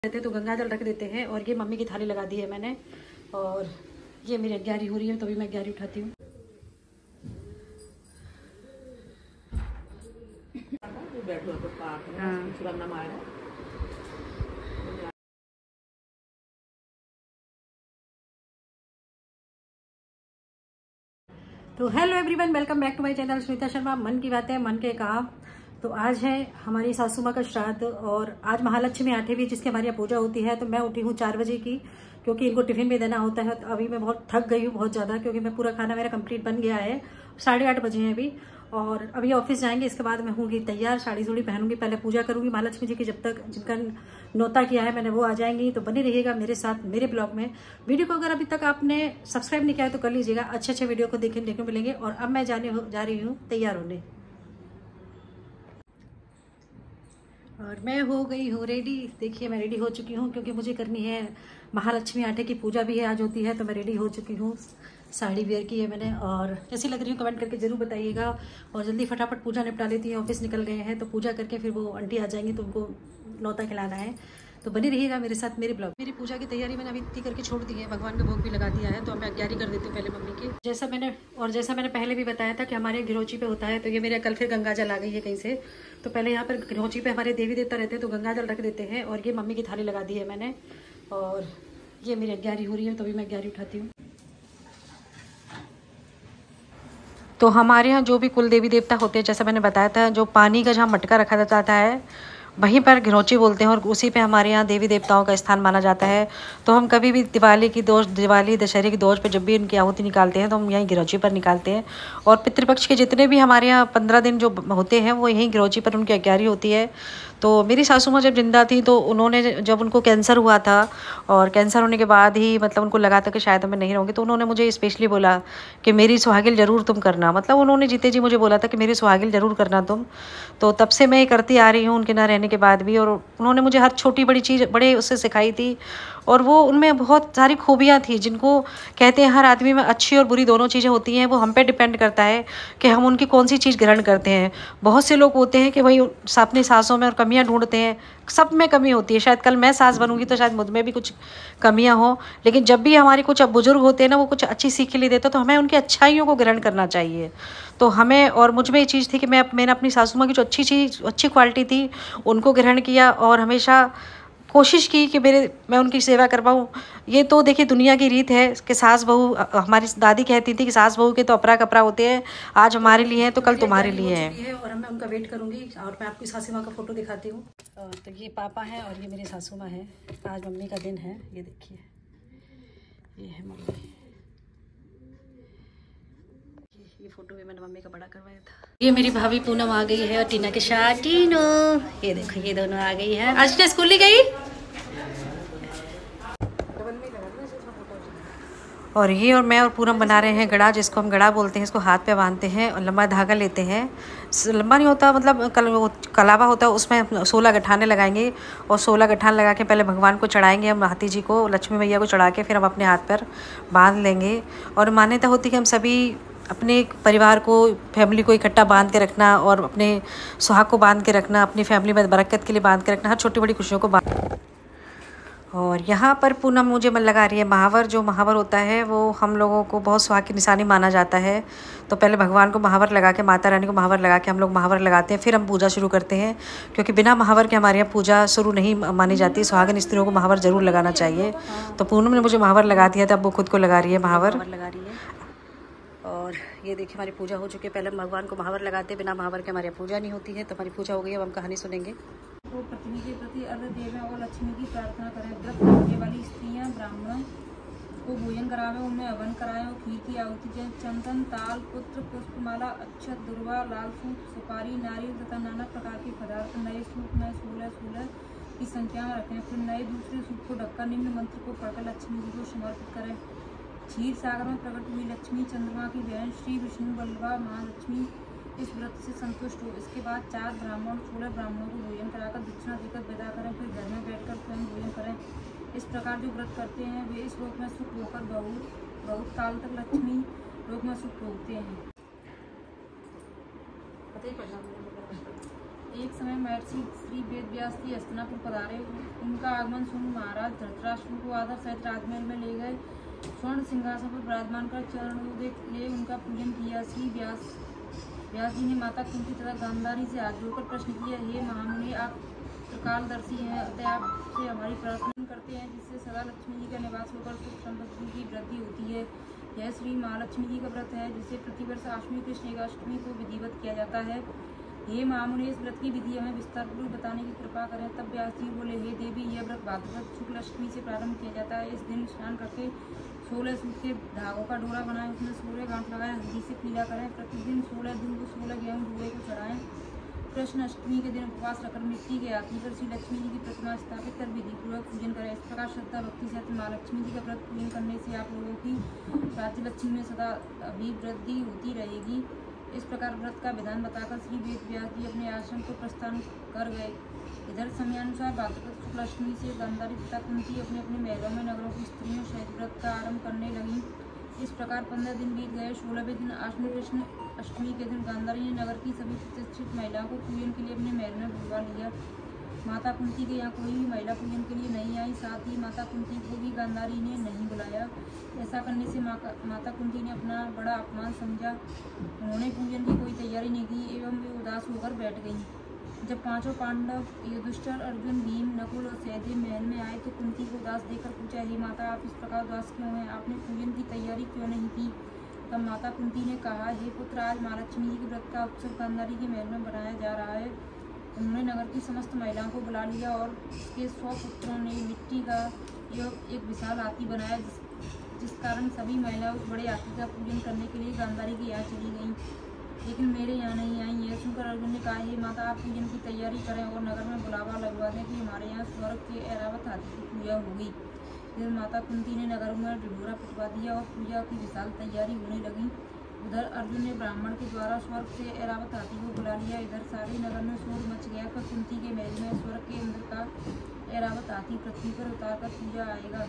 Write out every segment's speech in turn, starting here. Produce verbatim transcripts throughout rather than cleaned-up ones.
रहते तो गंगा जल रख देते हैं। और ये मम्मी की थाली लगा दी है मैंने, और ये मेरी ग्यारह हो रही है, तभी मैं ग्यारह उठाती हूँ। तो hello everyone, welcome back to my channel Sunita Sharma. मन की बातें, मन के काम। तो आज है हमारी सासू माँ का श्राद्ध, और आज महालक्ष्मी आठवीं जिसकी हमारी यहाँ पूजा होती है। तो मैं उठी हूँ चार बजे की, क्योंकि इनको टिफिन भी देना होता है। तो अभी मैं बहुत थक गई हूँ, बहुत ज़्यादा, क्योंकि मैं पूरा खाना मेरा कंप्लीट बन गया है। साढ़े आठ बजे हैं अभी, और अभी ऑफिस जाएंगे। इसके बाद मैं होंगी तैयार, साड़ी सूड़ी पहनूंगी, पहले पूजा करूंगी महालक्ष्मी जी की। जब तक जिनका नौता किया है मैंने वो आ जाएंगी। तो बने रहिएगा मेरे साथ मेरे ब्लॉग में। वीडियो को अगर अभी तक आपने सब्सक्राइब नहीं किया है तो कर लीजिएगा, अच्छे अच्छे वीडियो को देखने देखने मिलेंगे। और अब मैं जाने हो, जा रही हूँ तैयार होने, और मैं हो गई हूँ रेडी। देखिए मैं रेडी हो चुकी हूँ, क्योंकि मुझे करनी है महालक्ष्मी आटे की पूजा भी है आज होती है। तो मैं रेडी हो चुकी हूँ, साड़ी वेयर की है मैंने, और कैसी लग रही हूँ कमेंट करके जरूर बताइएगा। और जल्दी फटाफट पूजा निपटा लेती है, ऑफिस निकल गए हैं। तो पूजा करके फिर वो आंटी आ जाएंगी, तो उनको नौता खिलाना है। तो बनी रहिएगा मेरे साथ मेरे ब्लॉग। मेरी पूजा की तैयारी मैंने अभी इतनी करके छोड़ दी है, भगवान का भोग भी लगा दिया है। तो मैं ग्यारह कर देती हूँ पहले मम्मी की, जैसा मैंने और जैसा मैंने पहले भी बताया था कि हमारे गिरोची पे होता है। तो ये मेरे कल फिर गंगा जल आ गई है कहीं से। तो पहले यहाँ पर गिरोची पे हमारे देवी देवता रहते हैं, तो गंगा जल रख देते हैं। और ये मम्मी की थाली लगा दी है मैंने, और ये मेरी ग्यारह हो रही है, तभी मैं ग्यारह उठाती हूँ। तो हमारे यहाँ जो भी कुल देवी देवता होते हैं, जैसा मैंने बताया था, जो पानी का जहाँ मटका रखा जाता है वहीं पर घिरोची बोलते हैं, और उसी पे हमारे यहाँ देवी देवताओं का स्थान माना जाता है। तो हम कभी भी दिवाली की दोष दिवाली दशहरे की दोष पे जब भी उनकी आहुति निकालते हैं तो हम यहीं घिरोची पर निकालते हैं। और पितृपक्ष के जितने भी हमारे यहाँ पंद्रह दिन जो होते हैं वो यहीं घिरोची पर उनकी ग्यारह होती है। तो मेरी सासू माँ जब जिंदा थी तो उन्होंने, जब उनको कैंसर हुआ था, और कैंसर होने के बाद ही मतलब उनको लगा था कि शायद मैं नहीं रहूँगी, तो उन्होंने मुझे स्पेशली बोला कि मेरी सुहागिल ज़रूर तुम करना। मतलब उन्होंने जीते जी मुझे बोला था कि मेरी सुहागिल ज़रूर करना तुम। तो तब से मैं ये करती आ रही हूँ उनके ना रहने के बाद भी। और उन्होंने मुझे हर छोटी बड़ी चीज़ बड़े उससे सिखाई थी, और वो उनमें बहुत सारी खूबियाँ थी जिनको कहते हैं हर आदमी में अच्छी और बुरी दोनों चीज़ें होती हैं। वो हम पे डिपेंड करता है कि हम उनकी कौन सी चीज़ ग्रहण करते हैं। बहुत से लोग होते हैं कि वही अपनी सासों में और कमियां ढूंढते हैं, सब में कमी होती है। शायद कल मैं सास बनूंगी तो शायद मुझ में भी कुछ कमियां हो, लेकिन जब भी हमारे कुछ बुजुर्ग होते हैं ना, वो कुछ अच्छी सीख के लिए देते हैं, तो हमें उनकी अच्छाइयों को ग्रहण करना चाहिए। तो हमें, और मुझ में ये चीज़ थी कि मैं मैंने अपनी सासू माँ की जो अच्छी चीज़ अच्छी क्वालिटी थी उनको ग्रहण किया, और हमेशा कोशिश की कि मेरे मैं उनकी सेवा कर पाऊँ। ये तो देखिए दुनिया की रीत है कि सास बहू, हमारी दादी कहती थी कि सास बहू के तो अपरा कपड़ा होते हैं, आज हमारे लिए हैं तो कल तुम्हारे लिए हैं। और मैं उनका वेट करूँगी, और मैं आपकी सासू माँ का फोटो दिखाती हूँ। तो ये पापा हैं और ये मेरी सासू माँ है। आज मम्मी का दिन है, ये देखिए, ये है मम्मी। ये फोटो भी मैंने मम्मी का बड़ा करवाया था। ये मेरी भाभी पूनम आ गई है, और टीना के साथ टीनो, ये देखो ये दोनों आ गई है। आज टीना स्कूल नहीं गई। और ये और मैं और पूनम बना रहे हैं गड़ा, जिसको हम गड़ा बोलते हैं। इसको हाथ पे बांधते हैं और लंबा धागा लेते हैं। लंबा नहीं होता, मतलब कल वो कलावा होता है, उसमें सोलह गठाने लगाएंगे, और सोलह गठान लगा के पहले भगवान को चढ़ाएंगे हम, हाथी जी को, लक्ष्मी मैया को चढ़ा के फिर हम अपने हाथ पर बांध लेंगे। और मान्यता होती है कि हम सभी अपने परिवार को, फैमिली को इकट्ठा बांध के रखना, और अपने सुहाग को बांध के रखना, अपनी फैमिली में बरकत के लिए बांध के रखना, हर छोटी बड़ी खुशियों को बांध। और यहाँ पर पूनम मुझे मन लगा रही है महावर। जो महावर होता है वो हम लोगों को बहुत सुहाग की निशानी माना जाता है। तो पहले भगवान को महावर लगा के, माता रानी को महावर लगा के हम लोग महावर लगाते हैं, फिर हम पूजा शुरू करते हैं, क्योंकि बिना महावर के हमारे यहाँ पूजा शुरू नहीं मानी जाती। सुहागन स्त्रियों को महावर जरूर लगाना चाहिए। तो पूनम ने मुझे महावर लगा दिया था, अब वो खुद को लगा रही है महावर लगा रही है। और ये देखिए हमारी पूजा हो चुकी है। पहले हम भगवान को महावर लगाते हैं, बिना महावर के हमारे यहाँ पूजा नहीं होती है। तो हमारी पूजा हो गई है, अब हम कहानी सुनेंगे। वो पत्नी के प्रति अर्घ देवें और लक्ष्मी की प्रार्थना करें। व्रत करने वाली स्त्रियां ब्राह्मणों को भोजन करावें, उनमें हवन कराएं और खीर की आहुति दें। चंदन, ताल, पुत्र, पुष्पमाला, अक्षत, दुर्वा, लाल सूत, सुपारी, नारियल तथा नाना प्रकार के पदार्थ नए सूप में सोलह सोलह की संख्या में रखें। फिर नए दूसरे सूप को ढककर निम्न मंत्र को पढ़कर लक्ष्मी जी को समर्पित करें। क्षीर सागर में प्रकट हुई लक्ष्मी चंद्रमा की बहन श्री विष्णु वल्लभा महालक्ष्मी इस व्रत से संतुष्ट हो। इसके बाद चार ब्राह्मण सोलह ब्राह्मणों को भोजन कराकर दक्षिणा देकर विदा करें। फिर घर में बैठकर स्वयं भोजन करें। इस प्रकार जो व्रत करते हैं वे इस लोक में सुख होकर बहुत बहुत काल तक लक्ष्मी लोक में सुख भोगते हैं। एक समय महर्षि श्री वेद व्यास जी हस्तिनापुर पधारे। उनका आगमन सुन महाराज धृतराष्ट्र को आदर सहित राजमहल में ले गए। स्वर्ण सिंहासन पर विराजमान कर चरणोदय ले उनका पूजन किया। श्री व्यास व्यास जी ने माता कुंती तथा गांधारी से हाथ जोड़कर प्रश्न किया, हे महामुनि, आप त्रिकालदर्शी हैं, अतः आपसे हमारी प्रार्थना करते हैं जिससे सदा लक्ष्मी जी का निवास होकर सुख समृद्धि की वृद्धि होती है। यह श्री महालक्ष्मी जी का व्रत है जिसे प्रतिवर्ष अष्टमी कृष्ण एकाष्टमी को विधिवत किया जाता है। हे महामुनि, इस व्रत की विधि हमें विस्तार पूर्वक बताने की कृपा करें। तब व्यास जी बोले, हे देवी, यह व्रत भाद्रपद शुक्ल अष्टमी से प्रारंभ किया जाता है। इस दिन स्नान करके सोलह सूत के धागों का डोरा बनाएं, उसमें सोलह गांठ लगाएं, हल्दी से पीला करें। प्रतिदिन सोलह दिन को सोलह गेहूं डोरे को चढ़ाएं। कृष्ण अष्टमी के दिन उपवास रखकर मिट्टी के हाथी पर श्री लक्ष्मी जी की प्रतिमा स्थापित कर विधि पूर्वक पूजन करें। इस प्रकार श्रद्धा भक्ति से महालक्ष्मी जी का व्रत पूजन करने से आप लोगों की राज्य लक्ष्मी में सदा अभिवृद्धि होती रहेगी। इस प्रकार व्रत का विधान बताकर श्री वेद व्यास जी अपने आश्रम को प्रस्थान कर गए। इधर समयानुसार भाद्रपद शुक्ल अष्टमी से गांधारी तथा कुंती अपने अपने महलों में नगरों की स्त्रियों सहित व्रत का आरंभ करने लगी। इस प्रकार पंद्रह दिन बीत गए। सोलहवें दिन अष्टमी कृष्ण अष्टमी के दिन गांधारी ने नगर की सभी प्रतिष्ठित महिलाओं को पूजन के लिए अपने महल में बुलवा लिया। माता कुंती के यहाँ कोई भी महिला पूजन के लिए नहीं आई। साथ ही माता कुंती को भी गांधारी ने नहीं बुलाया। ऐसा करने से मा, माता कुंती ने अपना बड़ा अपमान समझा। उन्होंने पूजन की कोई तैयारी नहीं की एवं वे उदास होकर बैठ गईं। जब पांचों पांडव युधिष्ठिर, अर्जुन, भीम, नकुल और सहदेव महल में आए तो कुंती को उदास देखकर पूछा, हे माता, आप इस प्रकार उदास क्यों हैं? आपने पूजन की तैयारी क्यों नहीं की? तब माता कुंती ने कहा, हे पुत्र, आज महालक्ष्मी जी के व्रत का उत्सव गांधारी के महल में बनाया जा रहा है। उन्होंने नगर की समस्त महिलाओं को बुला लिया और उसके सौ पुत्रों ने मिट्टी का एक विशाल हाथी बनाया, जिस, जिस कारण सभी महिलाएं उस बड़े हाथी का पूजन करने के लिए गांधारी के यहाँ चली गईं, लेकिन मेरे यहाँ नहीं आई। यह सुनकर अर्जुन ने कहा, हे माता, आप पूजन की तैयारी करें और नगर में बुलावा लगवा दें कि हमारे यहाँ स्वर्ग के ऐरावत हाथी की पूजा होगी। फिर माता कुंती ने नगर में ढिढोरा पिटवा दिया और पूजा की विशाल तैयारी होने लगी। उधर अर्जुन ने ब्राह्मण के द्वारा स्वर्ग से ऐरावत हाथी को बुला लिया। इधर सारे नगर में शोर मच गया। पर कुंती के महल में स्वर्ग के अंदर का ऐरावत हाथी पृथ्वी पर उतारकर पूजा आएगा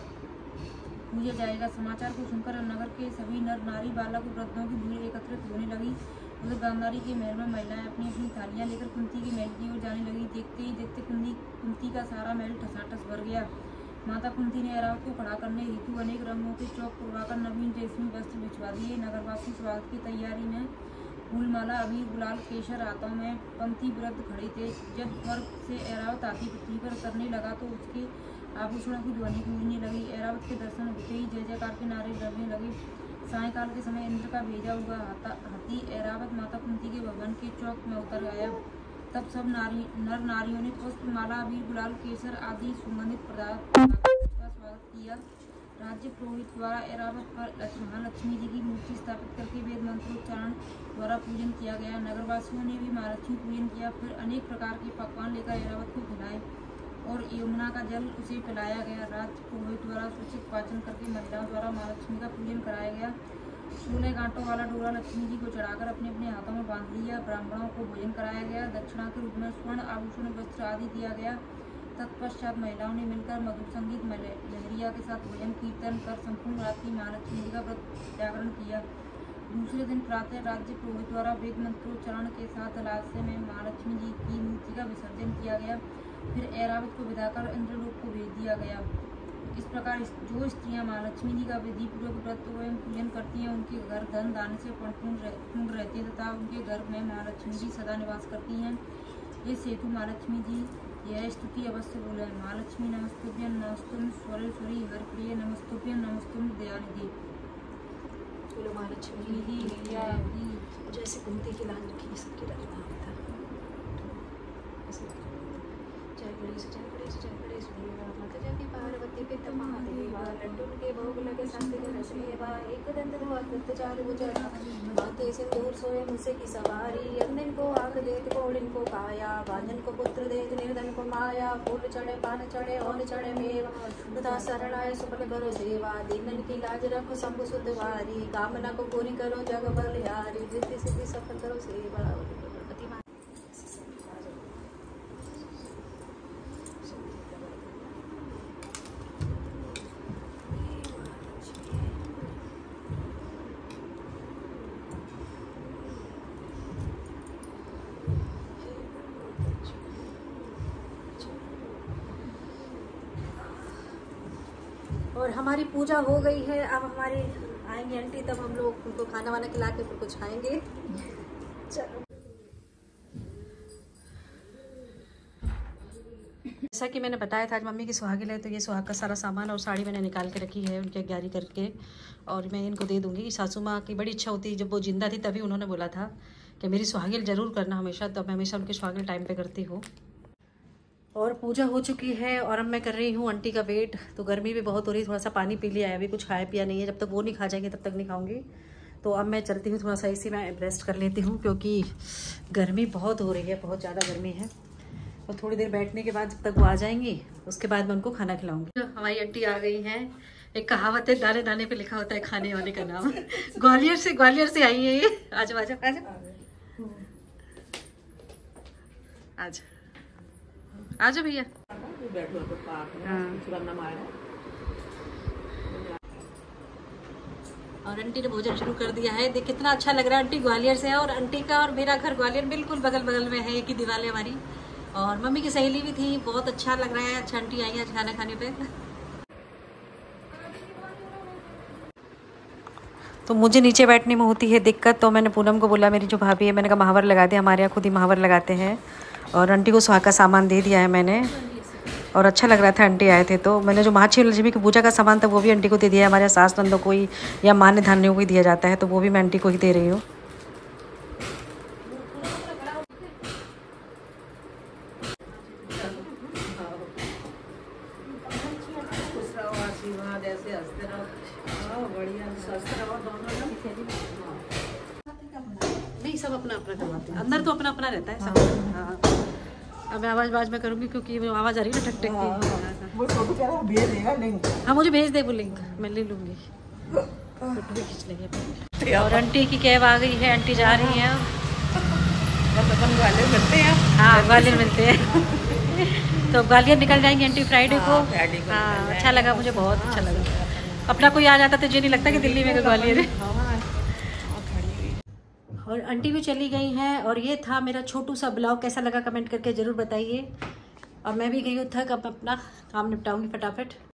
पूजा जाएगा। समाचार को सुनकर नगर के सभी नर नारी, बालक और वृद्धों की भीड़ एकत्रित होने लगी। उधर गांधारी के महल में महिलाएं अपनी अपनी थालियां लेकर कुंती के महल की ओर जाने लगी। देखते ही देखते कुंती कुंती का सारा महल ठसाठस भर गया। माता कुंती ने ऐरावत को खड़ा करने हेतु अनेक रंगों के चौक पुरवाकर नवीन रेशमी वस्त्र भिजवा दिए। नगरवासी स्वागत की तैयारी में फूलमाला, अबीर, गुलाल, केसर हाथों में पंक्तिबद्ध खड़े थे। जब स्वर्ग से ऐरावत हाथी पृथ्वी पर उतरने लगा तो उसके आभूषणों की ध्वनि गूंजने लगी। ऐरावत के दर्शन होते ही जय जयकार के नारे लगने लगे। सायंकाल के समय इंद्र का भेजा हुआ हाथी ऐरावत माता कुंती के भवन के चौक में उतर आया। तब सब नारी नर नारियों ने पुष्पमाला, अबीर, गुलाल, केसर आदि सुगंधित पदार्थ का स्वागत किया। राज्य पुरोहित द्वारा ऐरावत पर महालक्ष्मी जी की मूर्ति स्थापित करके वेद मंत्रोच्चारण द्वारा पूजन किया गया। नगरवासियों ने भी महालक्ष्मी पूजन किया। फिर अनेक प्रकार के पकवान लेकर ऐरावत को खिलाए और यमुना का जल उसे पिलाया गया। राज्य पुरोहित द्वारा सूचित पाचन करके महिलाओं द्वारा महालक्ष्मी का पूजन कराया गया। सोलह गांठों वाला डोरा लक्ष्मी जी को चढ़ाकर अपने अपने हाथों में बांध लिया। ब्राह्मणों को भोजन कराया गया। दक्षिणा के रूप में स्वर्ण आभूषण, वस्त्र आदि दिया गया। तत्पश्चात महिलाओं ने मिलकर मधुर संगीत लहरिया के साथ भजन कीर्तन कर संपूर्ण रात्रि महालक्ष्मी जी का व्रत जागरण किया। दूसरे दिन प्रातः राज्य पुरोहित द्वारा वेद मंत्रोच्चारण के साथ जलाशय में महालक्ष्मी जी की मूर्ति का विसर्जन किया गया। फिर ऐरावत को विदाकर इंद्रलोक को भेज दिया गया। इस प्रकार जो स्त्रियां महालक्ष्मी जी का विधि पूर्वक व्रत एवं पूजन करती हैं, उनके घर धन दान से पूर्ण रहते हैं तथा उनके घर में महालक्ष्मी जी सदा निवास करती हैं। ये सेतु महालक्ष्मी जी यह स्तुति अवश्य बोले, महालक्ष्मी नमस्तुभ्यं नमस्तुम स्वरेश्वरी हरप्रिय नमस्तुभ्यं नमस्तुम दयानिधि। बोलो महालक्ष्मी जी जैसे कुंती की लाल रखी सबकी रखना होता है। जय गणेश जय गणेश जय गणेश देवा माता जगती पार्वती पिता महादेवा लड्डू के भोग लगे शांति रसमेवा एक दंत कृत चार भुजा माते सिंदूर सोए मुझसे की सवारी अंधन को आंख देत कोड़िन को काया बांधन को पुत्र देत निर्धन को माया फूल चढ़े पान चढ़े और चढ़े मेवा तथा शरण आए सुफल करो सेवा दीनन की लाज रखो शंभु सुधवारी कामना को पूरी करो जग बलिहारी रिद्धि सिद्धि सफल करो सेवा। और हमारी पूजा हो गई है। अब हमारी आएंगे आंटी, तब हम लोग उनको खाना वाना खिला के फिर कुछ खाएंगे। चलो, जैसा कि मैंने बताया था आज मम्मी की सुहागिन है, तो ये सुहाग का सारा सामान और साड़ी मैंने निकाल के रखी है उनके ग्यारी करके, और मैं इनको दे दूँगी। सासू माँ की बड़ी इच्छा होती है, जब वो जिंदा थी तभी उन्होंने बोला था कि मेरी सुहागिन ज़रूर करना हमेशा, तो मैं हमेशा उनकी सुहागिन टाइम पे करती हूँ। और पूजा हो चुकी है और अब मैं कर रही हूँ आंटी का वेट। तो गर्मी भी बहुत हो रही है, थोड़ा सा पानी पी लिया है, अभी कुछ खाया पिया नहीं है। जब तक वो नहीं खा जाएंगे तब तक नहीं खाऊंगी। तो अब मैं चलती हूँ, थोड़ा सा इसी में रेस्ट कर लेती हूँ, क्योंकि गर्मी बहुत हो रही है, बहुत ज़्यादा गर्मी है। और थोड़ी देर बैठने के बाद जब तक वो आ जाएंगी उसके बाद मैं उनको खाना खिलाऊंगी। हमारी आंटी आ गई हैं। एक कहावत है, दाने दाने पे लिखा होता है खाने वाले का नाम। ग्वालियर से ग्वालियर से आई है ये। आज आज आज आज आजा भैया। और आंटी ने भोजन शुरू कर दिया है। देख कितना अच्छा लग रहा है। आंटी ग्वालियर से है और आंटी का और मेरा घर ग्वालियर बिल्कुल बगल बगल में है, एक ही दीवार है हमारी। और मम्मी की सहेली भी थी, बहुत अच्छा लग रहा है। अच्छा आंटी आई आज खाना खाने पे। तो मुझे नीचे बैठने में होती है दिक्कत, तो मैंने पूनम को बोला, मेरी जो भाभी है, मैंने कहा महावर लगा दिया। हमारे यहाँ खुद ही महावर लगाते हैं। और आंटी को सुहाग का सामान दे दिया है मैंने, और अच्छा लग रहा था आंटी आए थे। तो मैंने जो महाक्षी लक्ष्मी की पूजा का सामान था वो भी आंटी को दे दिया है। हमारे सास नंदों को ही या मान्य धान्यों को ही दिया जाता है, तो वो भी मैं आंटी को ही दे रही हूँ। नहीं, सब अपना अपना करवाते हैं, अंदर तो अपना अपना रहता है सब। हाँ, अब मैं आवाज आवाज में करूंगी क्योंकि आवाज आ रही है ना ठक ठक की। वो फोटो क्या भेज देगा लिंक? हाँ मुझे भेज दे वो लिंक, मैं ले लूंगी, फोटो भी खींच लेंगे। और आंटी की कैब आ गई है, आंटी जा रही है। अपन ग्वालियर मिलते हैं। हाँ ग्वालियर मिलते हैं। तो ग्वालियर निकल जाएंगे आंटी फ्राइडे को। हाँ अच्छा लगा, मुझे बहुत अच्छा लगा। अपना कोई आ जाता तो ये नहीं लगता कि दिल्ली में ग्वालियर है। और आंटी भी चली गई हैं। और ये था मेरा छोटू सा ब्लॉग। कैसा लगा कमेंट करके ज़रूर बताइए। और मैं भी गई हूँ थक, अब अपना काम निपटाऊंगी फटाफट।